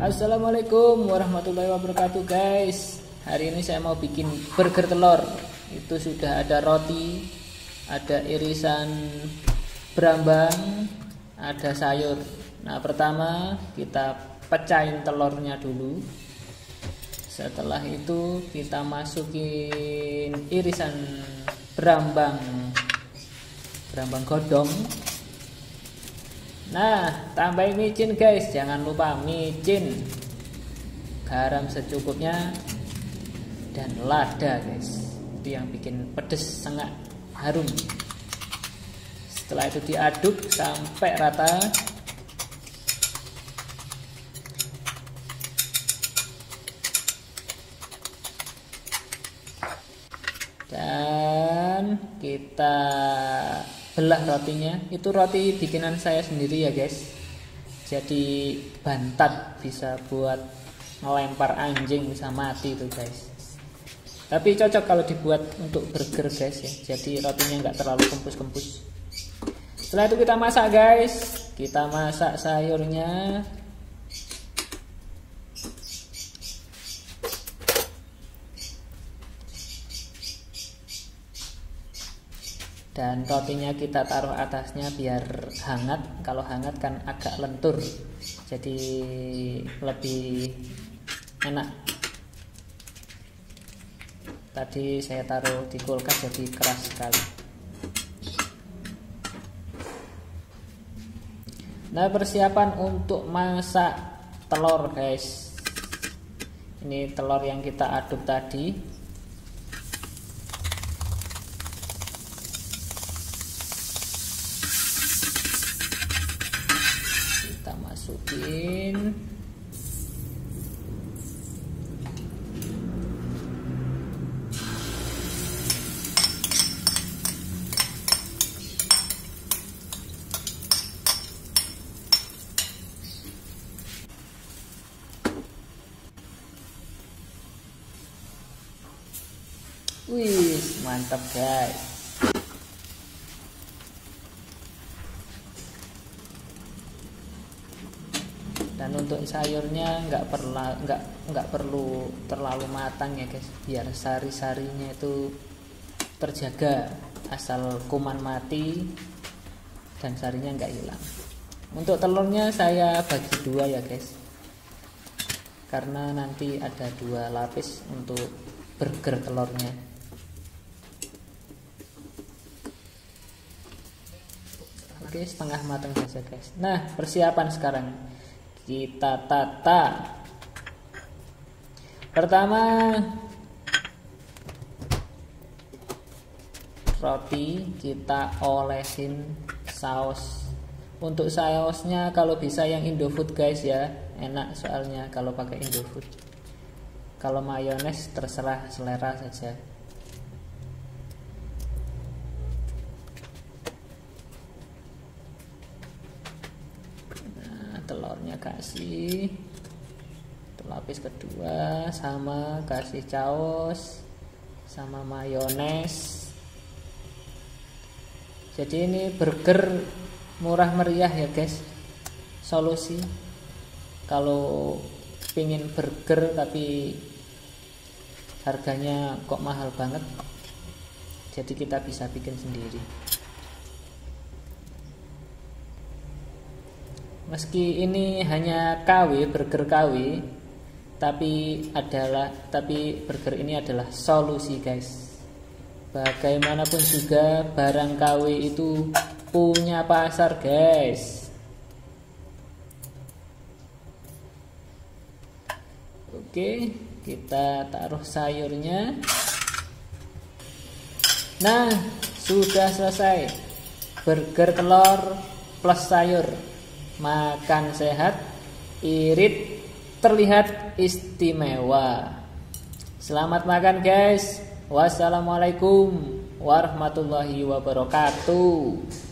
Assalamualaikum warahmatullahi wabarakatuh guys. Hari ini saya mau bikin burger telur. Itu sudah ada roti, ada irisan berambang, ada sayur. Nah, pertama kita pecahin telurnya dulu. Setelah itu kita masukin irisan berambang godong. Nah, tambahin micin guys, jangan lupa micin, garam secukupnya, dan lada guys. Itu yang bikin pedes sangat harum. Setelah itu diaduk sampai rata. Dan kita belah rotinya. Itu roti bikinan saya sendiri ya guys. Jadi bantat, bisa buat ngelempar anjing, bisa mati itu guys. Tapi cocok kalau dibuat untuk burger guys ya. Jadi rotinya nggak terlalu kempus-kempus. Setelah itu kita masak guys. Kita masak sayurnya. Dan rotinya kita taruh atasnya biar hangat. Kalau hangat kan agak lentur, jadi lebih enak. Tadi saya taruh di kulkas jadi keras sekali. Nah, persiapan untuk masak telur guys. Ini telur yang kita aduk tadi. Masukin. Wih, mantap guys. Dan untuk sayurnya nggak perlu terlalu matang ya guys, biar sari-sarinya itu terjaga, asal kuman mati dan sarinya nggak hilang. Untuk telurnya saya bagi dua ya guys, karena nanti ada dua lapis untuk burger telurnya. Oke, setengah matang saja guys. Nah, persiapan sekarang kita tata. Pertama, roti kita olesin saus. Untuk sausnya kalau bisa yang Indofood guys ya, enak soalnya kalau pakai Indofood. Kalau mayones terserah selera saja. Telurnya kasih lapis kedua, sama kasih saus sama mayones. Jadi ini burger murah meriah ya guys. Solusi kalau pingin burger tapi harganya kok mahal banget, jadi kita bisa bikin sendiri. Meski ini hanya KW, burger KW, tapi burger ini adalah solusi guys. Bagaimanapun juga barang KW itu punya pasar guys. Oke, kita taruh sayurnya. Nah, sudah selesai burger telur plus sayur. Makan sehat, irit, terlihat istimewa. Selamat makan guys. Wassalamualaikum warahmatullahi wabarakatuh.